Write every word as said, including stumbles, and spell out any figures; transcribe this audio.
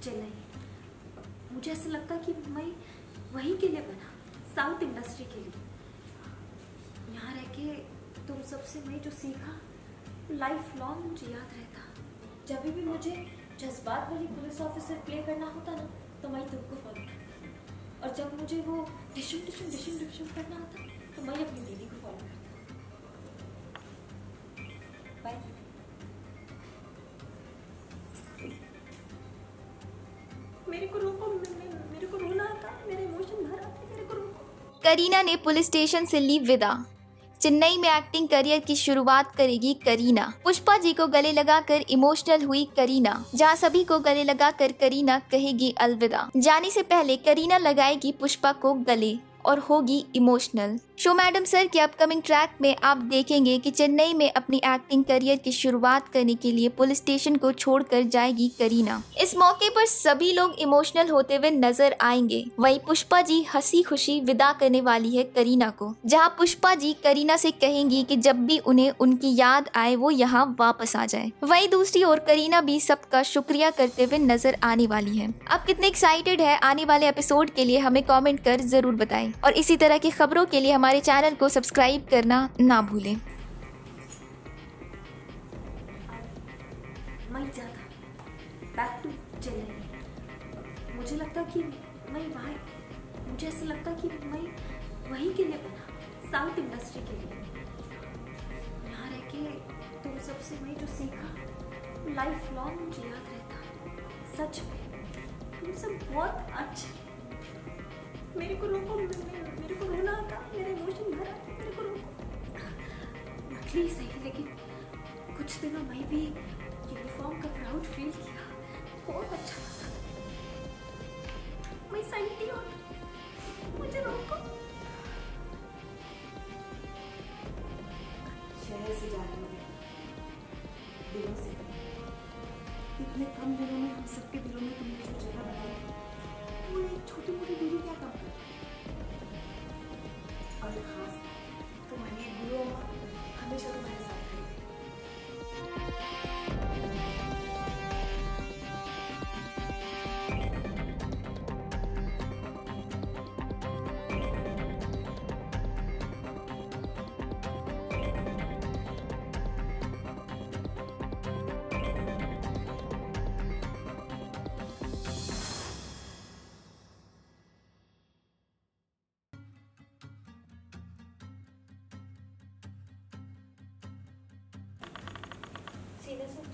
चेन्नई। मुझे ऐसा लगता कि मैं वहीं के लिए बना, साउथ इंडस्ट्री के लिए। यहाँ रह के तुम सबसे मैं जो सीखा लाइफ लॉन्ग मुझे याद रहता। जब भी मुझे जज्बात वाली पुलिस ऑफिसर प्ले करना होता ना, तो मैं तुमको फॉलो करता, और जब मुझे वो डिशुम डिशुम डिशुम डिशुम करना होता तो मैं अपनी दीदी को फॉलो करता। बाय। मेरे को रोको, मेरे को रोना आता, मेरे इमोशन भर आते, मेरे को रोको। करीना ने पुलिस स्टेशन से ली विदा। चेन्नई में एक्टिंग करियर की शुरुआत करेगी करीना। पुष्पा जी को गले लगाकर इमोशनल हुई करीना, जहां सभी को गले लगाकर करीना कहेगी अलविदा। जाने से पहले करीना लगाएगी पुष्पा को गले और होगी इमोशनल। शो मैडम सर के अपकमिंग ट्रैक में आप देखेंगे कि चेन्नई में अपनी एक्टिंग करियर की शुरुआत करने के लिए पुलिस स्टेशन को छोड़कर जाएगी करीना। इस मौके पर सभी लोग इमोशनल होते हुए नजर आएंगे। वहीं पुष्पा जी हंसी खुशी विदा करने वाली है करीना को, जहां पुष्पा जी करीना से कहेंगी कि जब भी उन्हें उनकी याद आए वो यहाँ वापस आ जाए। वहीं दूसरी ओर करीना भी सबका शुक्रिया करते हुए नजर आने वाली है। आप कितने एक्साइटेड है आने वाले एपिसोड के लिए हमें कॉमेंट कर जरूर बताएं, और इसी तरह की खबरों के लिए हमारे चैनल को सब्सक्राइब करना ना भूलें। मैं जाता बैक टू चेन्नई। मुझे लगता कि मैं वहाँ मुझे ऐसा लगता कि मैं वहीं के लिए बना, साउथ इंडस्ट्री के लिए। यहाँ रह के तुम सबसे मैं जो सीखा लाइफ लॉन्ग मुझे याद रहता। सच में तुम सब बहुत अच्छे। मेरे को रोको, मेरे को रोना आता, मेरे इमोशन भर आते, मेरे को रोको। नकली सही, लेकिन कुछ दिनों मैं भी यूनिफॉर्म का प्राउड फील किया, बहुत अच्छा लगा। मैं सही हूँ, मुझे रोको। शहर से जाने वाले दिलों से, इतने कम दिनों में हम सबके दिलों में तुमने जो जगह बनाई, वो एक छोटी मोटी दूरी क्या कम करती। और खास तुम्हारी गुरु हमेशा तुम्हारे साथ खड़ी। सीधे से